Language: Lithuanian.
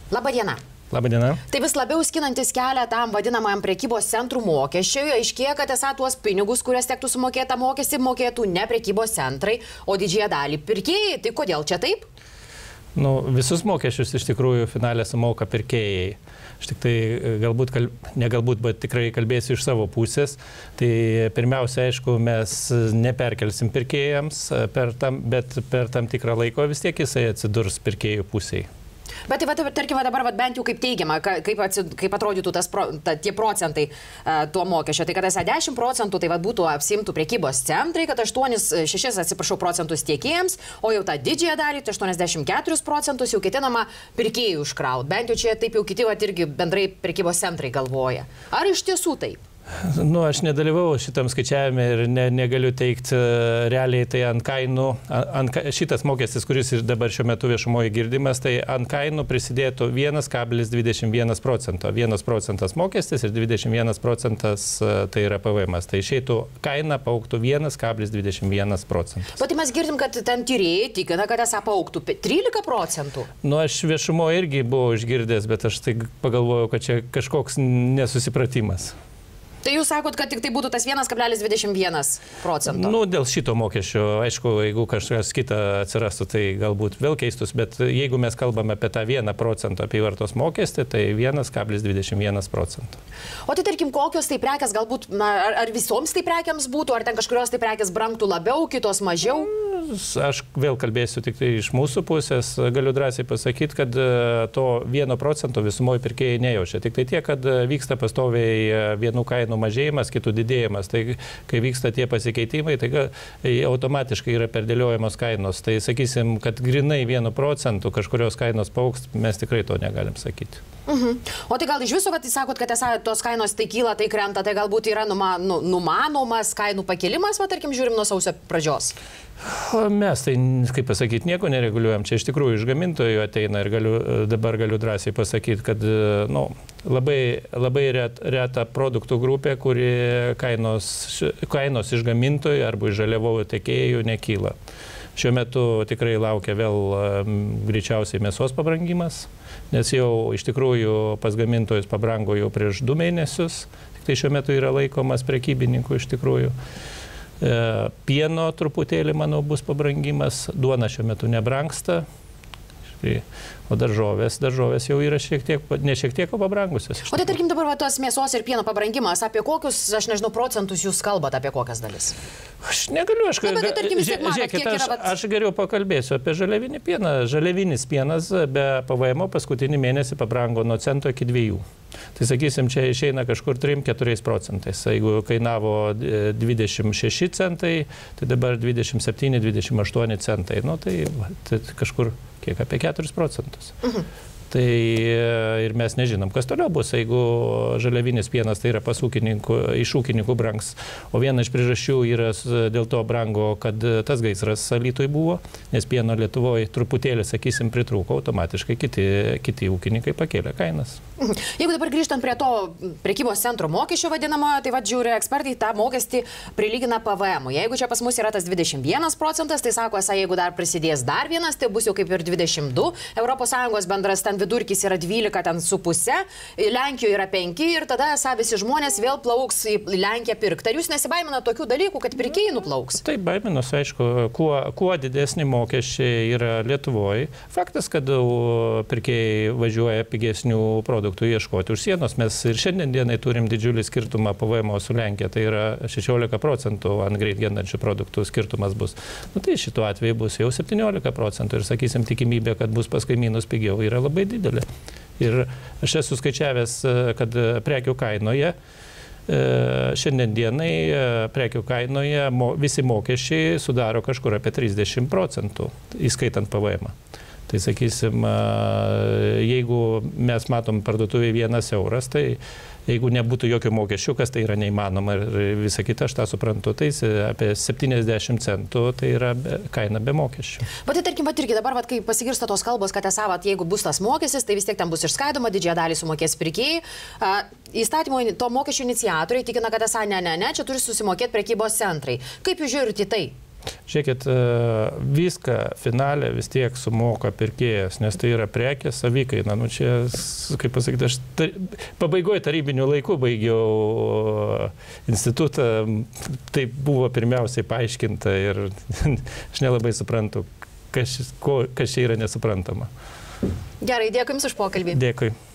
Labadiena. Labadiena. Tai vis labiau skinantis kelią tam vadinamajam prekybos centrų mokesčiui, aiškėja, kad esą tuos pinigus, kurias tektų sumokėti mokestį, mokėtų ne prekybos centrai, o didžiąją dalį pirkėjai. Tai kodėl čia taip? Visus mokesčius iš tikrųjų finalė sumoka pirkėjai. Aš tik tai bet tikrai kalbėsiu iš savo pusės. Tai pirmiausia, aišku, mes neperkelsim pirkėjams, bet per tam tikrą laiko vis tiek jisai atsidurs pirkėjų pusėje. Bet tarkime dabar bent jau kaip teigiama, kaip atrodytų tie procentai tuo mokesčio. Tai kad esą 10% tai būtų apsimtų prekybos centrai, kad 6 procentus tiekėjams, o jau tą didžiąją dalį, tai 84% jau ketinama pirkėjų užkrauti. Bent jau čia taip jau kiti irgi bendrai prekybos centrai galvoja. Ar iš tiesų taip? Aš nedalyvau šitam skaičiavime ir negaliu teikti realiai, tai ant kainų, šitas mokestis, kuris dabar šiuo metu viešumoje girdimas, tai ant kainų prisidėtų 1,21%. 1% mokestis ir 21% tai yra PVM. Tai išeitų kaina paaugtų 1,21%. Bet mes girdim, kad ten tyrėjai tikina, kad esą paaugtų 13%. Aš viešumoje irgi buvau išgirdęs, bet aš tai pagalvojau, kad čia kažkoks nesusipratimas. Tai jūs sakot, kad tik tai būtų tas 1,21%? Dėl šito mokesčio, aišku, jeigu kažkas kita atsirastų, tai galbūt vėl keistus, bet jeigu mes kalbame apie tą 1% apyvartos mokestį, tai 1,21%. O tai tarkim, kokios tai prekės galbūt, ar visoms tai prekiams būtų, ar ten kažkurios tai prekės brangtų labiau, kitos mažiau? Aš vėl kalbėsiu tik tai iš mūsų pusės, galiu drąsiai pasakyti, kad to 1% visumoje pirkėjai nejaučia. Tik tai tiek, kad vyksta pastoviai vienų kainų mažėjimas, kitų didėjimas. Tai kai vyksta tie pasikeitimai, tai automatiškai yra perdėliojamos kainos. Tai sakysim, kad grinai 1% kažkurios kainos paaugs, mes tikrai to negalim sakyti. O tai gal iš viso, kad jūs sakot, kad tos kainos tai kyla, tai krenta, tai galbūt yra numanomas kainų pakilimas, tarkim, žiūrim nuo sausio pradžios? Mes tai, kaip pasakyti, nieko nereguliuojam. Čia iš tikrųjų iš gamintojų ateina ir dabar galiu drąsiai pasakyti, kad labai reta produktų grupė, kuri kainos iš gamintojų arba iš žaliavų tiekėjų nekyla. Šiuo metu tikrai laukia vėl greičiausiai mėsos pabrangimas, nes jau iš tikrųjų pas gamintojus pabrango jau prieš 2 mėnesius, tik tai šiuo metu yra laikomas prekybininkų iš tikrųjų. Pieno truputėlį, manau, bus pabrangimas, duona šiuo metu nebrangsta, o daržovės jau yra ne šiek tiek, o pabrangusios. O tai tarkim dabar tos mėsos ir pieno pabrangimas, apie kokius, aš nežinau, procentus jūs kalbate, apie kokias dalis? Aš negaliu, aš geriau pakalbėsiu apie žaliavinį pieną. Žaliavinis pienas be PVM paskutinį mėnesį pabrango nuo cento iki 2. Tai sakysim, čia išeina kažkur 3-4 procentais. Jeigu kainavo 26 centai, tai dabar 27-28 centai. Tai kažkur kiek apie 4 procentus. Tai ir mes nežinom, kas toliau bus, jeigu žaliavinis pienas tai yra iš ūkininkų brangs. O viena iš priežasčių yra dėl to brango, kad tas gaisras Alytuje buvo, nes pieno Lietuvoje truputėlį, sakysim, pritrūko, automatiškai kiti ūkininkai pakėlė kainas. Jeigu dabar grįžtant prie to prekybos centro mokesčio vadinamo, tai žiūri ekspertai tą mokestį prilygina PVM. Jeigu čia pas mus yra tas 21%, tai sako, jeigu dar prisidės dar vienas, tai bus jau kaip ir 22. ES bendras ten vidurkis yra 12,5, Lenkijoje yra 5 ir tada visi žmonės vėl plauks į Lenkiją pirkti. Ar jūs nesibaimina tokių dalykų, kad pirkėjai nuplauks? Taip, baiminos, aišku, kuo didesni mokesčiai yra Lietuvoje. Faktas, kad pirkėjai važiuoja pigesnių produktų ieškoti už sienos. Mes ir šiandien dienai turim didžiulį skirtumą PVM su Lenkija, tai yra 16% ant greit gendančių produktų skirtumas bus. Tai šituo atveju bus jau 17% ir, sakysim, tikimybė, kad bus pas kaimynus pigiau, yra labai didelė. Ir aš esu skaičiavęs, kad prekių kainoje, šiandien dienai prekių kainoje visi mokesčiai sudaro kažkur apie 30%, įskaitant PVM. Tai sakysim, jeigu mes matom parduotuvėje 1 euras, tai jeigu nebūtų jokių mokesčių, kas tai yra neįmanoma ir visą kitą, aš tą suprantu, tai apie 70 centų tai yra kaina be mokesčių. Bet tai tarkim, irgi dabar, kai pasigirsta tos kalbos, kad jeigu bus tas mokestis, tai vis tiek ten bus išskaidoma, didžiąją dalį sumokės pirkėjai. Įstatymo to mokesčių iniciatoriai tikina, kad čia turi susimokėti prekybos centrai. Kaip jūs žiūrite į tai? Žiūrėkit, viską finale vis tiek sumoka pirkėjas, nes tai yra prekės savikaina. Nu, čia, kaip pasakyti, aš pabaigoje tarybinių laikų baigiau institutą, tai buvo pirmiausiai paaiškinta ir aš nelabai suprantu, kas čia yra nesuprantama. Gerai, dėkui Jums už pokalbį. Dėkui.